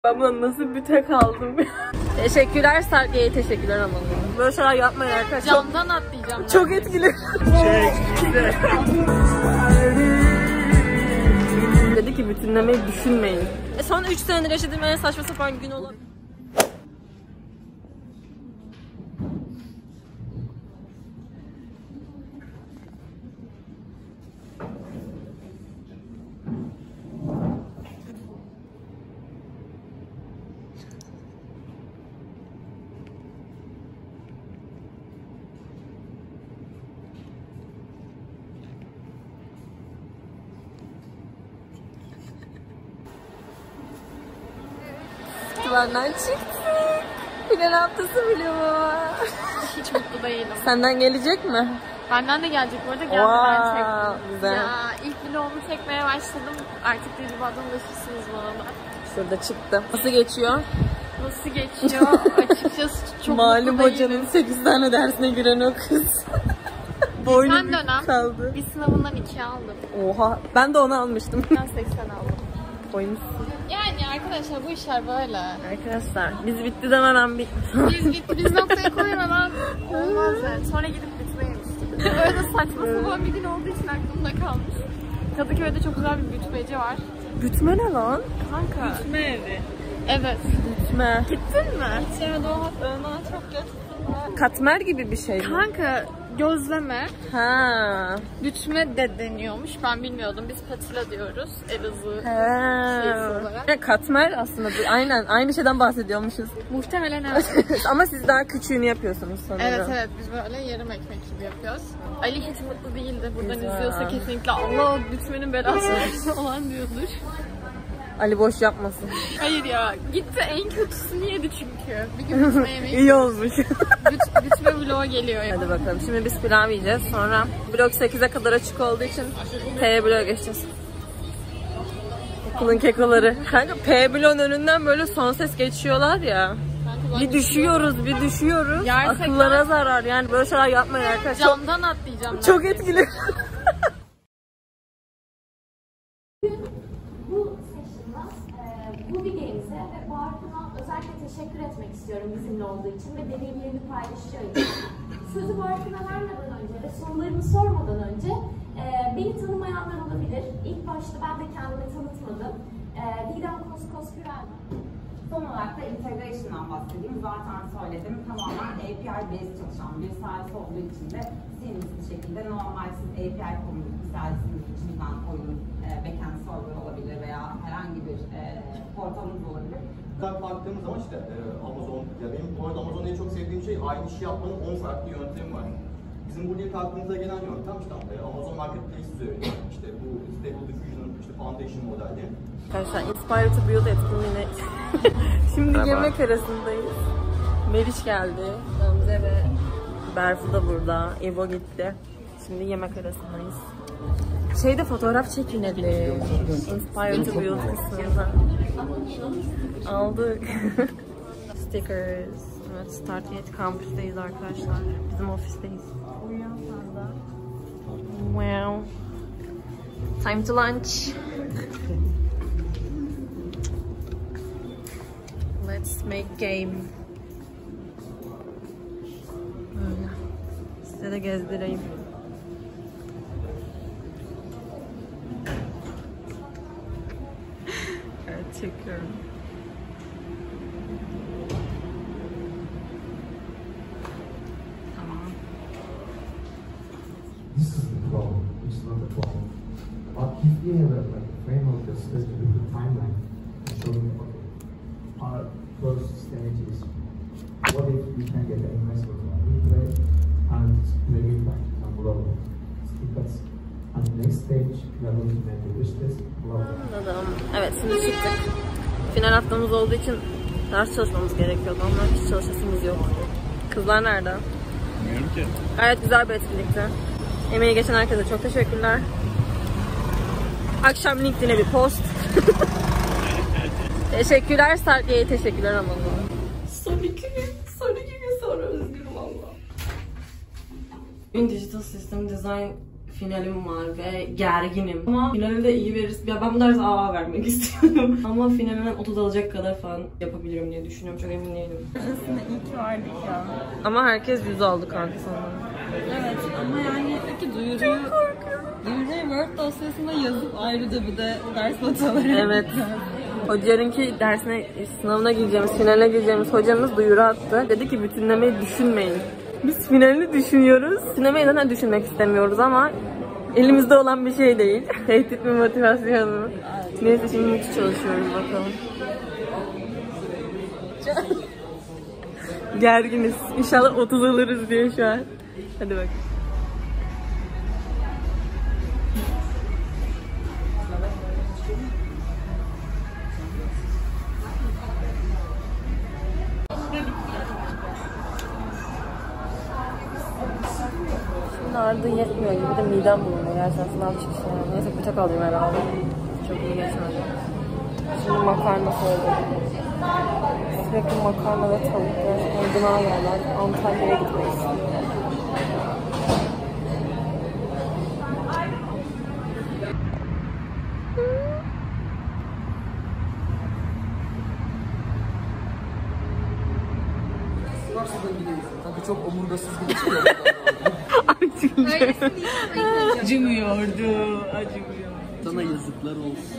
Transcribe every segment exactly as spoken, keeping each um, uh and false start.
Ben buna nasıl büte kaldım? Teşekkürler Sarkiye'ye, teşekkürler ama. Böyle şeyler yapmayın arkadaşlar. Camdan atlayacağım. Çok etkili. Dedi ki bütünlemeyi düşünmeyin. E son üç senedir yaşadığım en saçma sapan gün olan. Benden çıktık. Final haftası vlogu. Hiç mutlu değilim. Senden gelecek mi? Benden de gelecek bu arada. Geldi, wow, ben çektim. Güzel. Ya ilk vlogumu çekmeye başladım. Artık Diliba'dan ulaşırsınız bana da. Şurada çıktı. Nasıl geçiyor? Nasıl geçiyor? Açıkçası çok Malum mutlu hocanın değilim. sekiz tane dersine giren o kız. Boynu Geçen dönem kaldı. bir sınavından iki aldım. Oha, ben de onu almıştım. Ben seksen aldım. Boynusuz. Yani arkadaşlar bu işler böyle. Arkadaşlar biz bitti demeden bitti. Biz bitti, biz noktayı koymadan olmaz yani. Sonra gidip bitmeyemiştik. Öyle de saçma sapan bir gün olduğu için aklımda kalmış. Kadıköy'de çok güzel bir bütmeci var. Bütme ne lan? Kanka. Bütme evi. Evet. Bütme. Gittin mi? Evet, o ona çok götürdüm. Katmer gibi bir şey mi? Kanka gözleme. Ha. Bütme de deniyormuş. Ben bilmiyordum. Biz patila diyoruz. Elazığ Ha. şeysi olarak. Yani katmer aslında bu. Aynen aynı şeyden bahsediyormuşuz. Muhtemelen evet. Ama siz daha küçüğünü yapıyorsunuz sanırım. Evet evet, biz böyle yarım ekmek gibi yapıyoruz. Ali hiç mutlu değildi. Buradan Güzel. izliyorsa kesinlikle Allah o bütmenin belası falan diyordur. Ali boş yapmasın. Hayır ya, gitti en kötüsünü yedi çünkü. Bir gün bütme yemeği. İyi olmuş. Büt, bütme vlogu geliyor ya. Hadi bakalım. Şimdi biz pilav yiyeceğiz. Sonra blok sekize kadar açık olduğu için P bloğa geçeceğiz. Okulun kekoları. Kanka P bloğun önünden böyle son ses geçiyorlar ya. Bir düşüyoruz, bir düşüyoruz. Gerçekten. Akıllara zarar. Yani böyle şeyler yapmayın arkadaşlar. Camdan atlayacağım. Çok etkili. Bu session'da bu videomuza ve Barkın'a özellikle teşekkür etmek istiyorum bizimle olduğu için ve deneyimlerini paylaşıyor için. Sözü Barkın'a vermeden önce ve sorularımı sormadan önce e, beni tanımayanlar olabilir. İlk başta ben de kendimi tanıtmadım. E, Didem Koskoskürel. Son olarak da integration'dan bahsedeyim. Zaten söyledim. Tamamen A P I based çalışan bir servis olduğu için de seamless bir şekilde normal siz A P I community servisiniz içinden oyun e, backend server olabilir veya herhangi bir e, portalınız olabilir. Baktığımız zaman işte e, Amazon, ya benim bu arada Amazon'da en çok sevdiğim şey aynı işi yapmanın on farklı yöntemi var. Bizim burada ilk aklımıza gelen yöntem işte e, Amazon Marketplace üzerinde işte bu Stable Diffusion, işte Foundation modeli. Arkadaşlar Inspire to Build etkinliğine şimdi merhaba. Yemek arasındayız. Meriç geldi. Gamze ve Berfu da burada. Evo gitti. Şimdi yemek arasındayız. Şeyde fotoğraf çekinelim. Inspire to Build kısmında. Aldık. Stickers. Evet, Start Yet kampüsteyiz arkadaşlar. Bizim ofisteyiz. Wow. Time to lunch. Let's make game. Böyle. Size de gezdireyim. Evet, çekiyorum. Tamam. This is the problem. It's not the problem. But if we have a, like, a framework that's supposed to be the timeline and showing, okay, our first stage is what if we can get an investor from Italy and bring it back to global? Because at the next stage we are going to make a wish list global. Evet, şimdi çıktık. Final haftamız olduğu için ders çalışmamız gerekiyordu ama hiç çalışasımız yok. Kızlar nerede? Bilmiyorum ki. Gayet güzel bir etkinlikti. Emeği geçen herkese çok teşekkürler. Akşam LinkedIn'e bir post. Teşekkürler Sarkiye'ye, teşekkürler ama. Son iki gün, son iki gün sonra özgürüm valla. In Digital System Design finalim var ve gerginim. Ama finali de iyi veririz. Ya ben bu derse A vermek istiyorum. Ama finalinden otuz alacak kadar falan yapabilirim diye düşünüyorum. Çok emin değilim. Aslında iyi ki vardık ya. Ama herkes yüz aldı kanka sonra. Evet ama yani peki duyuruyu... Duyuruyu Word dosyasına yazıp ayrıca bir de ders notaları. Evet. Hocanınki dersine, sınavına gireceğimiz, finaline gireceğimiz hocamız duyuru attı. Dedi ki bütünlemeyi düşünmeyin. Biz finalini düşünüyoruz. Bütünlemeyi zaten düşünmek istemiyoruz ama elimizde olan bir şey değil. Tehdit mi, motivasyon mu? Neyse şimdi müthiş çalışıyoruz bakalım. Gerginiz. İnşallah otuz alırız diye şu an. Hadi bak. Ardı yetmiyor gibi de midem bulunuyor. Gerçekten sınav çıkışı yani. Neyse bıçak alayım herhalde. Çok iyi geçmedi. Şimdi makarna söyledim. Sürekli makarna ve tavuk ve gına yerler. Antalya'ya gitmek istiyorum. Tabii çok omurgasız gibi çıkıyor. Acımıyordu, acımıyor. Sana yazıklar olsun.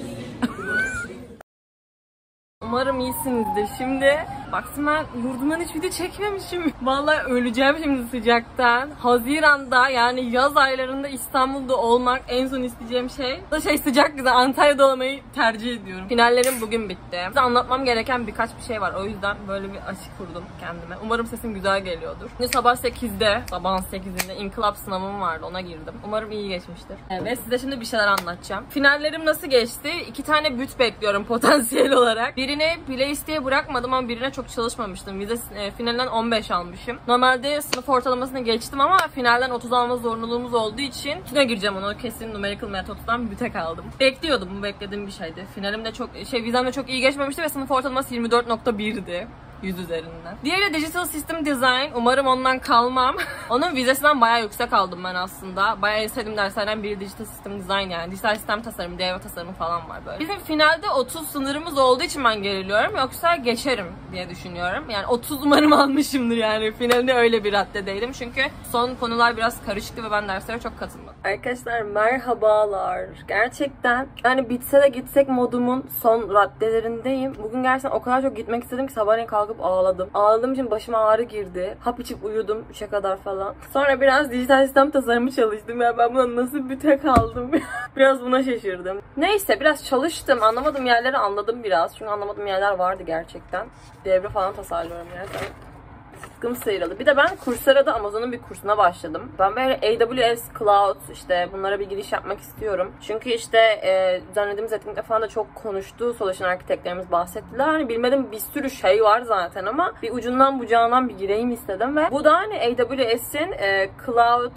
Umarım iyisinizdir. Şimdi baksın ben yurdumdan hiç video çekmemişim. Vallahi öleceğim şimdi sıcaktan. Haziran'da yani yaz aylarında İstanbul'da olmak en son isteyeceğim şey. Da şey sıcak güzel Antalya'da olmayı tercih ediyorum. Finallerim bugün bitti. Size anlatmam gereken birkaç bir şey var. O yüzden böyle bir aşk kurdum kendime. Umarım sesim güzel geliyordur. Şimdi sabah sekizde, sabahın sekizinde inkılap sınavım vardı. Ona girdim. Umarım iyi geçmiştir. Ve size şimdi bir şeyler anlatacağım. Finallerim nasıl geçti? İki tane büt bekliyorum potansiyel olarak. Birini playlist'e bırakmadım ama birine çok çalışmamıştım. Vize e, finalinden on beş almışım. Normalde sınıf ortalamasını geçtim ama finalden otuz alma zorunluluğumuz olduğu için tüne gireceğim onu. Kesin numerical metod'dan büte kaldım. Bekliyordum. Bu beklediğim bir şeydi. Finalimde çok şey vizemde çok iyi geçmemişti ve sınıf ortalaması yirmi dört nokta bir'di. yüz üzerinden. Diğeri Digital System Design. Umarım ondan kalmam. Onun vizesinden bayağı yüksek aldım ben aslında. Bayağı istediğim derslerden biri Digital System Design yani. Dijital sistem tasarımı, D I Y tasarımı falan var böyle. Bizim finalde otuz sınırımız olduğu için ben geriliyorum. Yoksa geçerim diye düşünüyorum. Yani otuz umarım almışımdır yani. Finalde öyle bir raddedeydim. Çünkü son konular biraz karışıktı ve ben derslere çok katılmadım. Arkadaşlar merhabalar. Gerçekten yani bitse de gitsek modumun son raddelerindeyim. Bugün gerçekten o kadar çok gitmek istedim ki sabahleyin kalkıp ağladım. Ağladığım için başıma ağrı girdi. Hap içip uyudum üçe kadar falan. Sonra biraz dijital sistem tasarımı çalıştım. Ya ben buna nasıl büte kaldım? Biraz buna şaşırdım. Neyse biraz çalıştım. Anlamadığım yerleri anladım biraz. Çünkü anlamadığım yerler vardı gerçekten. Devre falan tasarlıyorum yani. Sıtkım sıyrıldı. Bir de ben Coursera'da Amazon'un bir kursuna başladım. Ben böyle A W S, Cloud işte bunlara bir giriş yapmak istiyorum. Çünkü işte e, düzenlediğimiz etkinlikte falan da çok konuştu. Solution architectlerimiz bahsettiler. Hani bilmediğim bir sürü şey var zaten ama bir ucundan bucağından bir gireyim istedim ve bu da hani A W S'in e, Cloud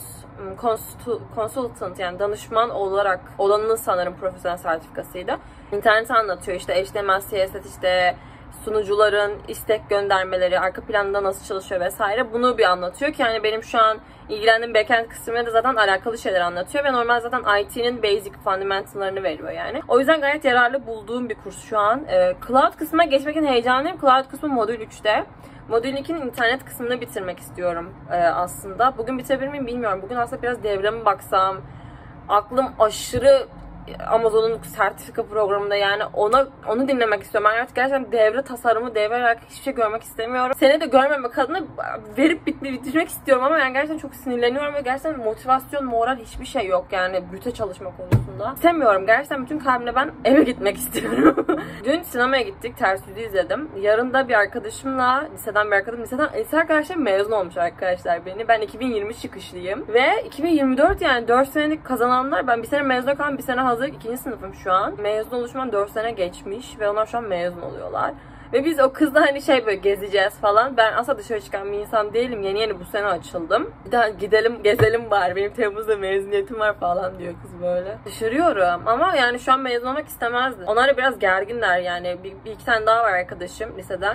Consultant yani danışman olarak olanının sanırım profesyonel sertifikasıydı. İnterneti anlatıyor işte H T M L, C S S işte sunucuların istek göndermeleri, arka planda nasıl çalışıyor vesaire bunu bir anlatıyor ki yani benim şu an ilgilendiğim backend kısmına da zaten alakalı şeyler anlatıyor ve normal zaten I T'nin basic fundamental'larını veriyor yani. O yüzden gayet yararlı bulduğum bir kurs şu an. Ee, Cloud kısmına geçmek için heyecanlıyım. Cloud kısmı modül üçte. Modül ikinin internet kısmını bitirmek istiyorum e, aslında. Bugün bitirebilir miyim bilmiyorum. Bugün aslında biraz devreme baksam. Aklım aşırı Amazon'un sertifika programında yani ona onu dinlemek istiyorum. Ben artık gerçekten devre tasarımı, devre olarak hiçbir şey görmek istemiyorum. Seni de görmemek adına verip bitme, bitirmek istiyorum ama yani gerçekten çok sinirleniyorum ve gerçekten motivasyon, moral hiçbir şey yok yani büte çalışma konusunda. İstemiyorum. Gerçekten bütün kalbimle ben eve gitmek istiyorum. Dün sinemaya gittik. Ters Yüz'ü izledim. Yarın da bir arkadaşımla, liseden bir arkadaşım, liseden lise arkadaşlarım mezun olmuş arkadaşlar beni. Ben iki bin yirmi çıkışlıyım. Ve iki bin yirmi dört yani dört senelik kazananlar, ben bir sene mezun kalan bir sene hazır. İkinci sınıfım şu an. Mezun oluşumdan dört sene geçmiş ve onlar şu an mezun oluyorlar. Ve biz o kızla hani şey böyle gezeceğiz falan. Ben asla dışarı çıkan bir insan değilim. Yeni yeni bu sene açıldım. Bir daha gidelim gezelim bari. Benim Temmuz'da mezuniyetim var falan diyor kız böyle. Şaşırıyorum ama yani şu an mezun olmak istemezdim. Onlar da biraz gerginler yani. Bir, bir iki tane daha var arkadaşım liseden.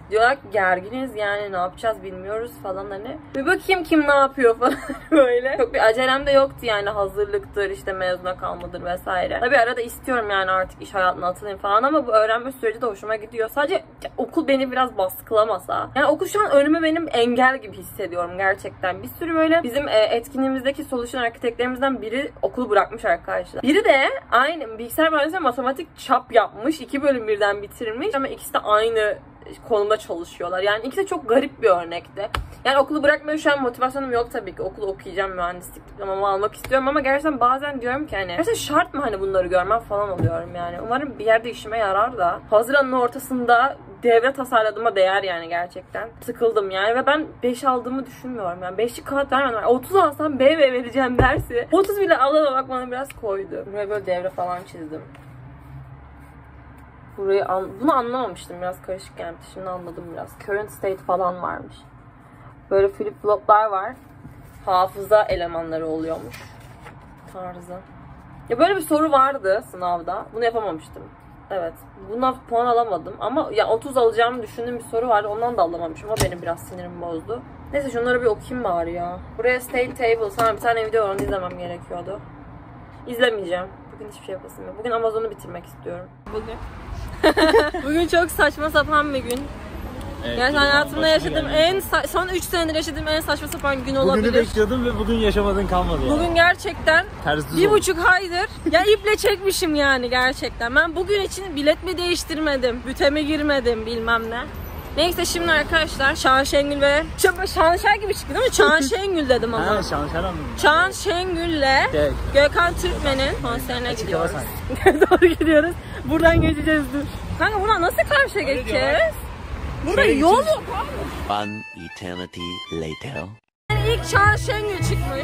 Diyorlar ki gerginiz yani ne yapacağız bilmiyoruz falan hani. Bir bakayım kim ne yapıyor falan böyle. Çok bir acelem de yoktu yani hazırlıktır işte mezuna kalmadır vesaire. Tabii arada istiyorum yani artık iş hayatına atılayım falan ama bu öğrenme süreci de hoşuma gidiyor. Sadece okul beni biraz baskılamasa. Yani okul şu an önüme benim engel gibi hissediyorum gerçekten. Bir sürü böyle bizim etkinliğimizdeki solution arkitektlerimizden biri okulu bırakmış arkadaşlar. Biri de aynı bilgisayar mühendisliği matematik çap yapmış. iki bölüm birden bitirmiş ama ikisi de aynı konumda çalışıyorlar. Yani ikisi de çok garip bir örnekti. Yani okulu bırakmaya şu an motivasyonum yok tabii ki. Okulu okuyacağım, mühendislik diplomamı almak istiyorum ama gerçekten bazen diyorum ki hani gerçekten şart mı hani bunları görmem falan oluyorum yani. Umarım bir yerde işime yarar da. Haziran'ın ortasında devre tasarladığıma değer yani gerçekten. Sıkıldım yani ve ben beş aldığımı düşünmüyorum yani. beşlik kağıt vermedim. otuz alsam B V vereceğim dersi. otuz bile alamamak bana biraz koydu. Buraya böyle devre falan çizdim. Burayı an bunu anlamamıştım. Biraz karışık gelmişti. Şimdi anladım biraz. Current state falan varmış. Böyle flip floplar var. Hafıza elemanları oluyormuş. Tarzı. Ya böyle bir soru vardı sınavda. Bunu yapamamıştım. Evet. Buna puan alamadım. Ama ya otuz alacağımı düşündüğüm bir soru vardı. Ondan da alamamışım. O benim biraz sinirimi bozdu. Neyse şunları bir okuyayım bari ya. Buraya state table. Sana bir tane video var. Onu izlemem gerekiyordu. İzlemeyeceğim. Bugün hiçbir şey yapasım yok. Bugün Amazon'u bitirmek istiyorum. Bugün. Bugün çok saçma sapan bir gün. Evet, yani hayatımda yaşadığım en son üç senedir yaşadığım en saçma sapan gün olabilir. Bugünü bekliyordum ve bugün yaşamadığın kalmadı yani. Bugün gerçekten Tersiz bir oldu. buçuk aydır ya iple çekmişim yani gerçekten. Ben bugün için bilet mi değiştirmedim, büteme girmedim bilmem ne. Neyse şimdi arkadaşlar Şahan Şengül ve Şahanşer gibi çıktı değil mi? Şahan Şengül dedim ama. Ha, Şahanşer anladım. Şahan Şengül'le evet. Gökhan Türkmen'in konserine gidiyoruz. Doğru gidiyoruz. Buradan geçeceğiz dur. Kanka buradan nasıl karşıya Öyle geçeceğiz? Diyorlar. Burada Şöyle yol yok abi. One eternity later. Yani ilk Şahan Şengül çıkmış.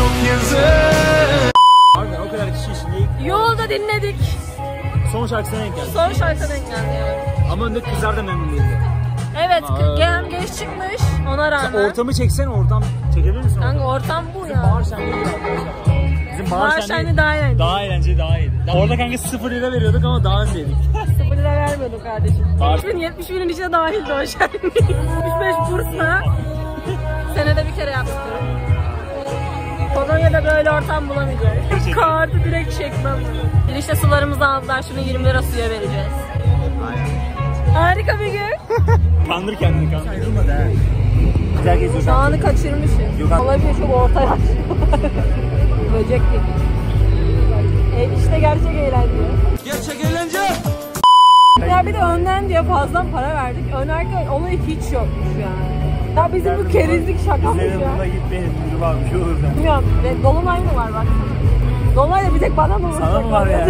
Abi o kadar kişi içinde Yolda dinledik. Son şarkısına denk geldi. Son şarkısına denk geldi yani. Ama önde kızlar da memnun değildi. Evet, G M geç çıkmış ona rağmen. Sen ortamı çeksen ortam çekebilir misin? Kanka ortam bu Bizim ya. Bahar şenliği Bizim Bahar, Bahar şenliği daha eğlenceli. Daha eğlenceli, daha iyiydi. Orada kanka sıfır lira veriyorduk ama daha önceydik. sıfır lira vermiyorduk kardeşim. Bahar... yetmiş binin içine dahildi o şenlik. üç beş bursla senede bir kere yaptık. Polonya'da böyle ortam bulamayacağız. Kartı direkt çekmem. Girişte sularımızı aldılar. Şimdi yirmi lira suya vereceğiz. Aynen. Harika bir gün. Kandır kendini kandır. Ayrılmadı he. Güzel geziyor. Şu anı kaçırmışım. Olabilir çok orta yaş. Böcek gibi. E işte gerçek eğlence. Gerçek eğlence. Ya bir de önden diye fazladan para verdik. Önerken olay hiç yokmuş yani. Ya bizim bu kerizlik şakamız ya. Bizim burada gitmeyin. Bizim abi bir şey olur da. Bilmiyorum. Dolunay mı var bak. Dolunay da bir tek bana mı var? Sana mı var ya?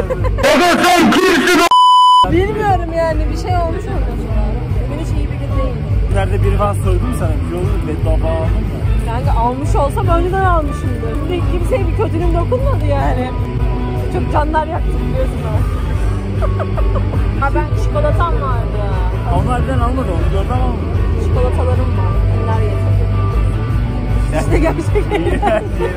Bilmiyorum yani bir şey olmuş orada sonra. Bugün hiç iyi bir gün değil. Nerede biri falan sordu mu sana? Bir şey olur mu? Beddua falan aldın mı? Yani almış olsam önceden almışımdır. Şimdi kimseye bir kötülüğüm dokunmadı yani. Çok canlar yaktım biliyorsun ha. Ha ben çikolatam vardı. Onlardan almadı onu. Gördüm ama. Çikolatalarım var. Onlar yeter. İşte gerçek eğlence.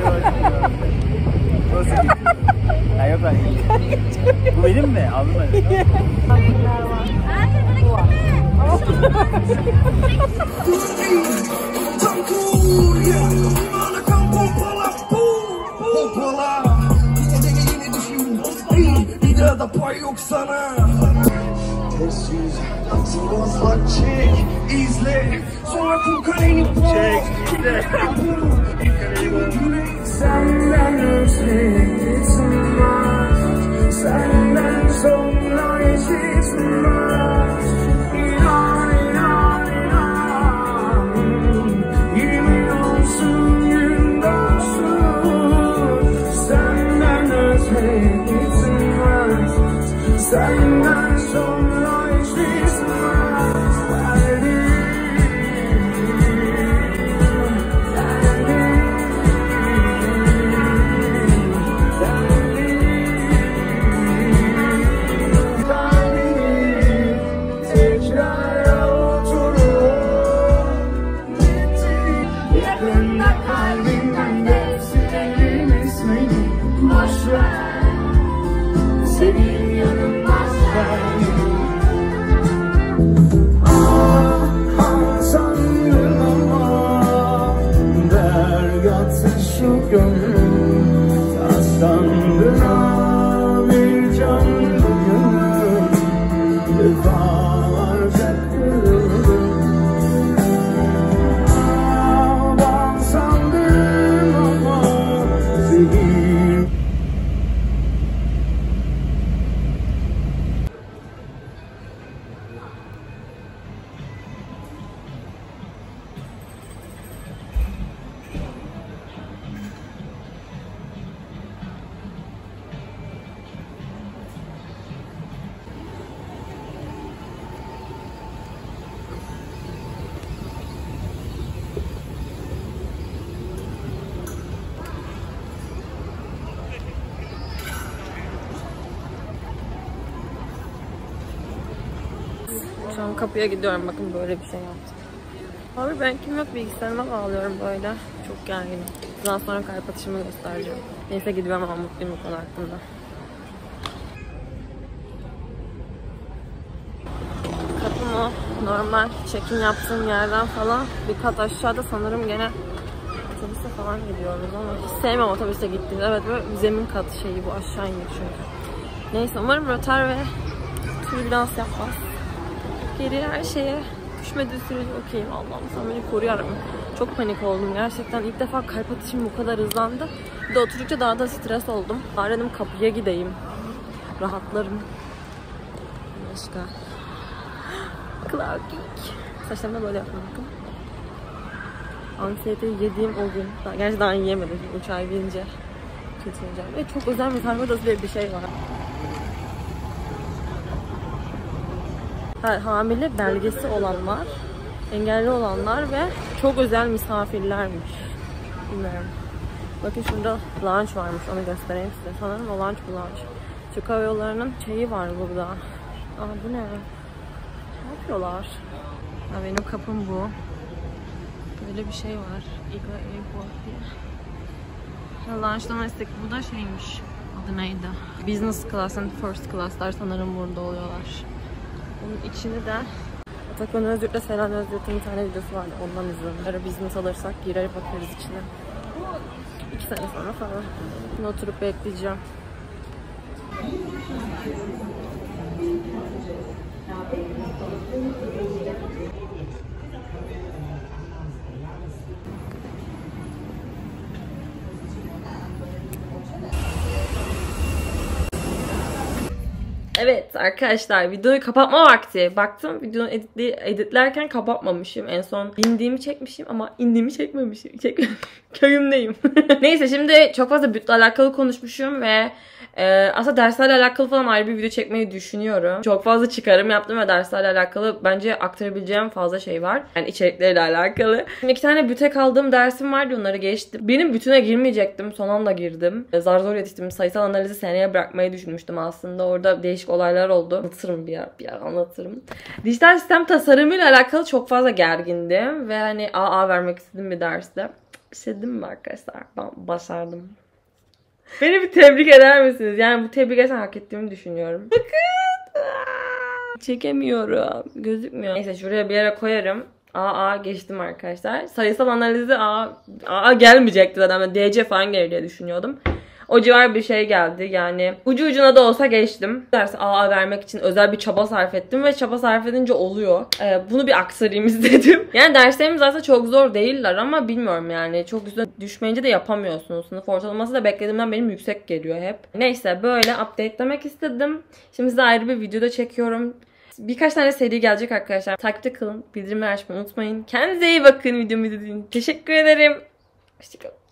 Ha yok lan. Bu benim mi? Aldın mı? Bunlar var. Bu var. Bir daha pay yok sana. Çek, izle, sonra kum kaleni Çek, izle. Senden özledim sunmaz, senden sonra eşit sunmaz. İnan, inan, inan, yemin olsun gün doğsun. Senden özledim sunmaz, senden sonra eşit sunmaz. Senin yanımda sen. Şu an kapıya gidiyorum. Bakın böyle bir şey yaptım. Abi ben kim yok bilgisayarıma bağlıyorum böyle. Çok gerginim. Daha sonra kalp atışımı göstereceğim. Neyse gidiyorum ama mutluyum bu konu hakkında. Kapım o. Normal check-in yaptığım yerden falan bir kat aşağıda sanırım gene otobüse falan gidiyoruz ama hiç sevmem otobüse gittiğinde. Evet böyle zemin kat şeyi bu, aşağı indik çünkü. Neyse umarım rötar ve türbülans yapmaz. Geri her şeye düşmediği sürece okeyim. Allah'ım sen beni koru yarabbim. Çok panik oldum gerçekten. İlk defa kalp atışım bu kadar hızlandı. Bir de oturdukça daha da stres oldum. Bari dedim kapıya gideyim. Rahatlarım. Başka. Clarking. Saçlarımda böyle yapıyorum bakın. Anksiyeteyi yediğim o gün. Daha, gerçi daha yiyemedim. üç ay binince kötü olacağım. Ve çok özel mesafe odası diye bir şey var. Ha, hamile belgesi olanlar, engelli olanlar ve çok özel misafirlermiş. Bilmiyorum. Bakın şurada lounge varmış. Onu göstereyim size. Sanırım o lounge bu lounge. Türk Hava Yolları'nın şeyi var burada. Aa bu ne? Ne yapıyorlar? Ha, benim kapım bu. Böyle bir şey var. Iga Airport diye. Ya lounge domestic. Bu da şeymiş. Adı neydi? Business class and first class'lar sanırım burada oluyorlar. Bunun içini de Atakan Özgürt'le Selen Özgürt'ün bir tane videosu vardı. Ondan izledim. Eğer business alırsak girer bakarız içine. İki sene sonra falan. Şimdi oturup bekleyeceğim. Evet arkadaşlar videoyu kapatma vakti. Baktım videonu editli, editlerken kapatmamışım. En son bindiğimi çekmişim ama indiğimi çekmemişim. Çek Köyümdeyim. Neyse şimdi çok fazla bütle alakalı konuşmuşum ve e, aslında derslerle alakalı falan ayrı bir video çekmeyi düşünüyorum. Çok fazla çıkarım yaptım ve derslerle alakalı bence aktarabileceğim fazla şey var. Yani içerikleriyle alakalı. Şimdi iki tane büte kaldığım dersim vardı, onları geçtim. Benim bütüne girmeyecektim. Son anda girdim. Zar zor yetiştim. Sayısal analizi seneye bırakmayı düşünmüştüm aslında. Orada değişik olaylar oldu. Anlatırım bir yer, bir yer anlatırım. Dijital sistem tasarımıyla alakalı çok fazla gergindim. Ve hani A A vermek istediğim bir derste. İstedim mi arkadaşlar? Ben başardım. Beni bir tebrik eder misiniz? Yani bu tebrik edersen hak ettiğimi düşünüyorum. Bakın. Çekemiyorum. Gözükmüyor. Neyse şuraya bir yere koyarım. A A geçtim arkadaşlar. Sayısal analizi A A gelmeyecekti zaten. D C falan gelir diye düşünüyordum. O civar bir şey geldi. Yani ucu ucuna da olsa geçtim. Dersi A A vermek için özel bir çaba sarf ettim ve çaba sarf edince oluyor. Ee, bunu bir aktarayım istedim. Yani derslerimiz aslında çok zor değiller ama bilmiyorum yani. Çok üstüne düşmeyince de yapamıyorsunuz. Sınıf ortalaması da beklediğimden benim yüksek geliyor hep. Neyse böyle updatelemek istedim. Şimdi size ayrı bir videoda çekiyorum. Birkaç tane seri gelecek arkadaşlar. Takipte kalın. Bildirimleri açmayı unutmayın. Kendinize iyi bakın videomu izlediğiniz için. Teşekkür ederim. Hoşçakalın.